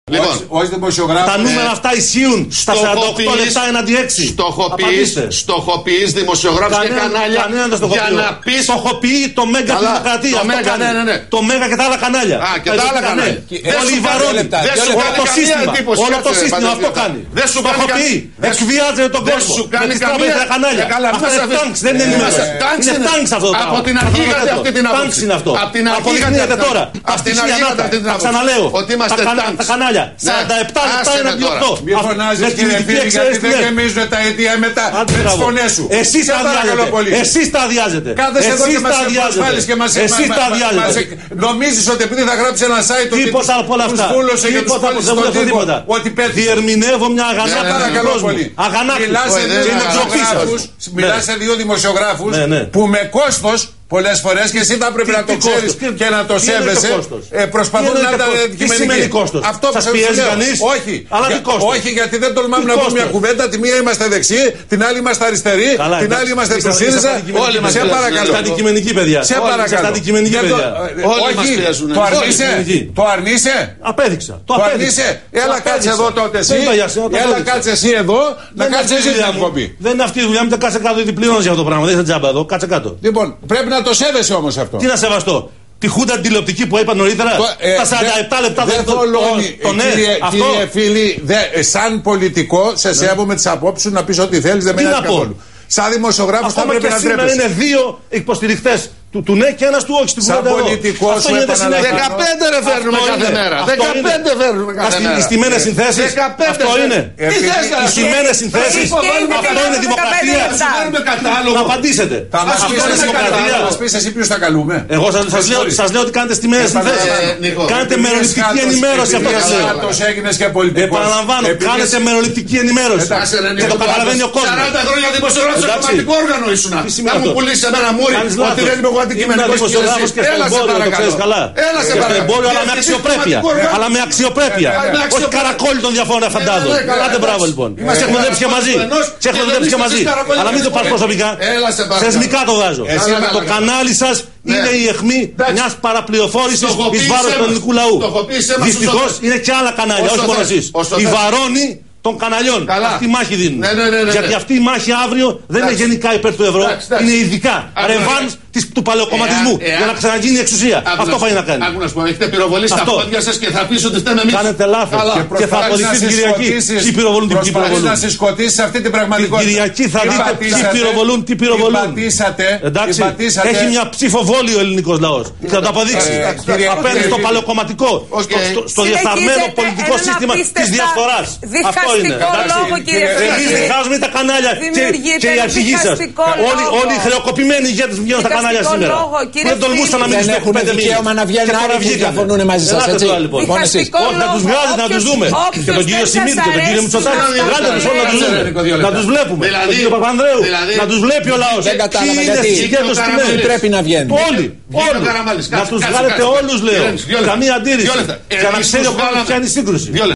Λοιπόν, όχι δημοσιογράφοι. Τα νούμερα αυτά ισχύουν στα 48 λεπτά έναντι 6. Στοχοποιείς δημοσιογράφους και κανάλια για να πεις. Στοχοποιεί το Μέγκα τη Δημοκρατία. Το Μέγκα και τα άλλα κανάλια. Και τα άλλα κανάλια. Όλοι οι βαρώνοι. Όλο το σύστημα αυτό κάνει. Δεν σου στοχοποιεί. Εκβιάζεται τον κόσμο. Σου κάνει καμία κανάλια. Αυτά είναι τάγκς, δεν είναι ενημέρωση. Είναι τάγκς αυτό το πράγμα. Από την αρχή είχατε αυτή την άποψη. Τάγκς είναι αυτό. Αποδεικνύεται τώρα. Τα ξαναλέω. Ότι είμαστε τα κανάλια. 47 λεπτά έναντι 8. Μην φωνάζεις κύριε φίλοι, γιατί δεν γεμίζουν τα αιτία μετά με τις φωνές σου. Εσείς τα αδειάζετε. Κάθεσαι εδώ και μας προσβάλλεις και μας νομίζεις ότι επειδή θα γράψεις ένα site ότι τους βούλωσε και τους βάλεις στον τύπο ότι πέτυχε. Διερμηνεύω μια αγανάκτηση. Παρακαλώ πολύ. Μιλάς σε δύο δημοσιογράφους που με κόστος πολλές φορές και εσύ θα πρέπει να το ξέρεις και να το σέβεσαι. Προσπαθούν να τα αντικειμενικοί. Τι σημαίνει κόστος? Σας πιέζει κανείς? Όχι. Αλλά τι κόστος? Όχι, γιατί δεν τολμάμε να πούμε μια κουβέντα. Τη μία είμαστε δεξιοί, την άλλη είμαστε αριστεροί, την άλλη είμαστε του ΣΥΡΙΖΑ. Σε παρακαλώ. Είστε αντικειμενικοί, παιδιά. Σε παρακαλώ. Όχι, το αρνείσαι. Απέδειξα. Το αρνείσαι. Έλα κάτσε εδώ τότε εσύ. Έλα κάτσε εσύ εδώ να κάτσε εσύ την εκπομπή. Δεν είναι αυτή η δουλειά μου, δεν κάτσε κάτω γιατί πληρώνεις για αυτό το πράγμα. Δεν είσαι τζάμπα εδώ, κάτσε κάτω. Λοιπόν, πρέπει να το σέβεσαι όμως αυτό. Τι να σεβαστώ? Τη χούντα τηλεοπτική που είπα νωρίτερα, τα 47 λεπτά δεν θολώνει. Κύριε φίλοι, σαν πολιτικό σε σέβομαι τις απόψεις σου να πεις ό,τι θέλεις, δεν με νοιάζει καθόλου. Σαν δημοσιογράφος θα πρέπει να τρέπεσαι. Είναι δύο υποστηριχτές του ναι και ένας του όχι στην κουβέντα. Σαν πολιτικός σου επαναλαμβάνω. 15 ρε φέρνουμε κάθε μέρα. 15 φέρνουμε κάθε μέρα. Οι στημένες συνθέσεις. Αυτό είναι. Οι στημένες συνθέσεις. Αυτό είναι δημοκρατία. Να απαντήσετε. Αυτό είναι δημοκρατία. Θα μας πεις εσύ ποιους θα καλούμε. Εγώ σας λέω ότι κάνετε στημένες συνθέσεις. Κάνετε μεροληπτική ενημέρωση. Αυτό σας λέω. Επαναλαμβάνω, κάνετε μεροληπτική ενημέρωση. Και το καταλαβαίνει ο κόσμος. 40 χρόνια δημοσιογράφος σε κομματικό όργανο ήσουν. Να μου πουλήσεις εμένα μούρι ότι δεν είμαι εγώ αντικειμενικός. Έλα σε παρακαλώ. Έλα σε παρακαλώ. Αλλά με αξιοπρέπεια. Αλλά με αξιοπρέπεια. Όχι καρακόλι των διαφόρων φαντάδων. Άντε μπράβο λοιπόν. Σε έχουμε δουλέψει και μαζί. Αλλά μην το πας προσωπικά. Θεσμικά το βάζω. Το κανάλι σας είναι η αιχμή μιας παραπληροφόρησης εις βάρος του ελληνικού λαού. Δυστυχώς είναι και άλλα κανάλια, όχι μόνο εσείς. Η βαρώνη των καναλιών. Αυτή η μάχη δίνουν. Γιατί αυτή η μάχη αύριο δεν είναι γενικά υπέρ του ευρώ, είναι ειδικά ρεβάνς του παλαιοκομματισμού για να ξαναγίνει η εξουσία. Αυτό πάει να κάνει. Άκου να σου πω, έχετε πυροβολήσει τα πόδια σας και θα πεις ότι φταίμε εμείς. Κάνετε λάθος. Και θα αποδειχθεί την Κυριακή. Τι πυροβολούν, τι πυροβολούν. Να σε σκοτήσεις αυτή την πραγματικότητα. Την Κυριακή θα δείτε τι πυροβολούν, τι πυροβολούν. Εντάξει, έχει μια ψηφοβόλη ο ελληνικός λαός. Θα το αποδείξει. Απέναντι στο παλαιοκομματικό, στο διεφθαρμένο πολιτικό σύστημα της διαφθοράς. Αυτό είναι. Εμείς διχάζουμε τα κανάλια και οι αρχηγοί σας. Όλοι οι χρεοκοπημένοι ηγέτες που βγαίνουν στα κανάλια σήμερα. Δεν τολμούσαν να μην τους έχουν 5 μήνες. Δικαίωμα να βγαίνουν άλλοι που διαφωνούν μαζί σας. Όχι να τους βγάλετε, να τους δούμε. Και τον κύριο Σιμίτη και τον κύριο Μητσοτάκη. Βγάλετε τους όλοι να τους δούμε. Να τους βλέπουμε. Τον κύριο Παπανδρέου. Να τους βλέπει ο λαός. Δεν κατάλαβα γιατί πρέπει να βγαίνουν. Όλοι. Να τους βγάλετε όλους λέω. Καμία αντίρρηση. Για να ξέρει ο κόσμος ποια είναι η σύγκρουση.